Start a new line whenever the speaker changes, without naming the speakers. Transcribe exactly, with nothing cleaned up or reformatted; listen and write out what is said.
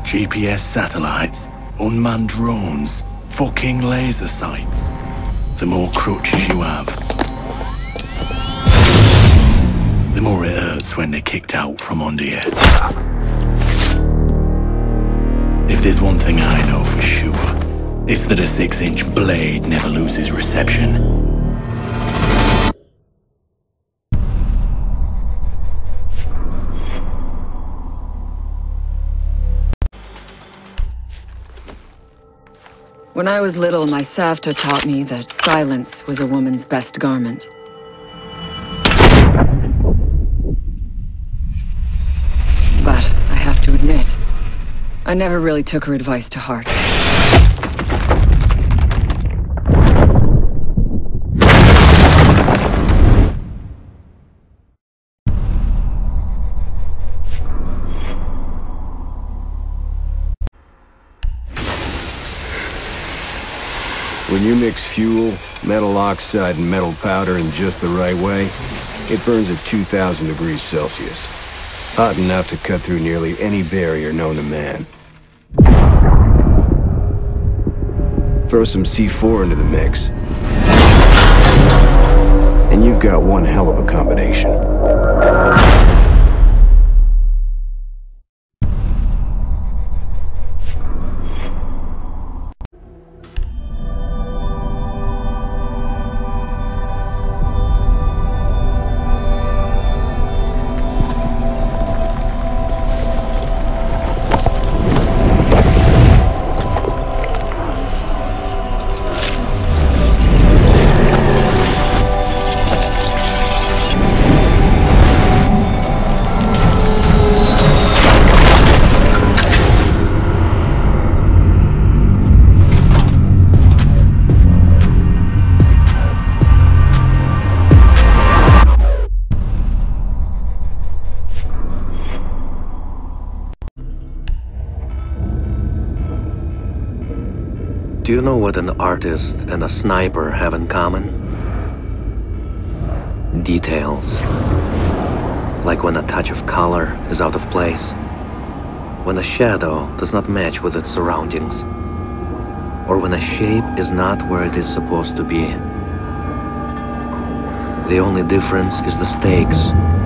G P S satellites, unmanned drones, fucking laser sights. The more crutches you have, the more it hurts when they're kicked out from under you. If there's one thing I know for sure, it's that a six-inch blade never loses reception.
When I was little, my Savta taught me that silence was a woman's best garment. But I have to admit, I never really took her advice to heart.
When you mix fuel, metal oxide, and metal powder in just the right way, it burns at two thousand degrees Celsius. Hot enough to cut through nearly any barrier known to man. Throw some C four into the mix, and you've got one hell of a combination.
Do you know what an artist and a sniper have in common? Details. Like when a touch of color is out of place, when a shadow does not match with its surroundings, or when a shape is not where it is supposed to be. The only difference is the stakes.